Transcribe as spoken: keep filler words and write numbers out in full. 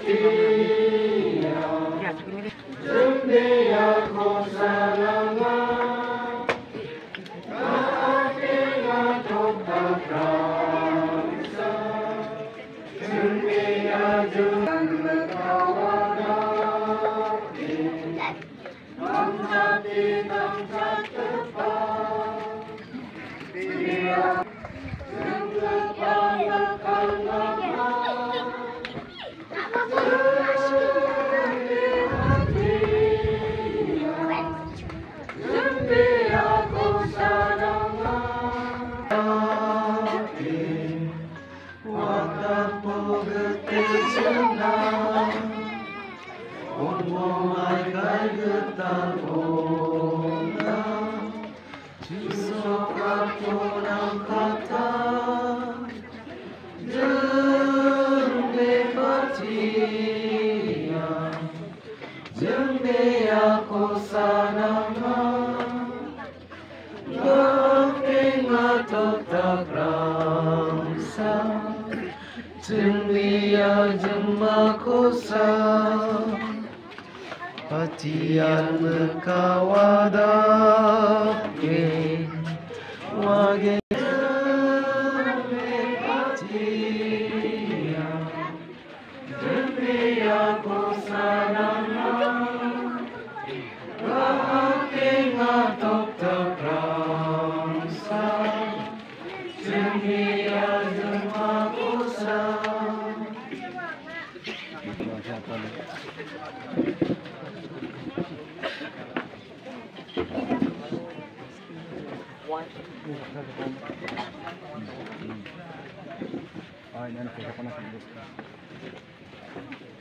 Ya, segini deh. Patian berkawadake wage patian demi aku sanama wage ngatok tekrangsa demi aku Ay, no, no, no, no, no, no.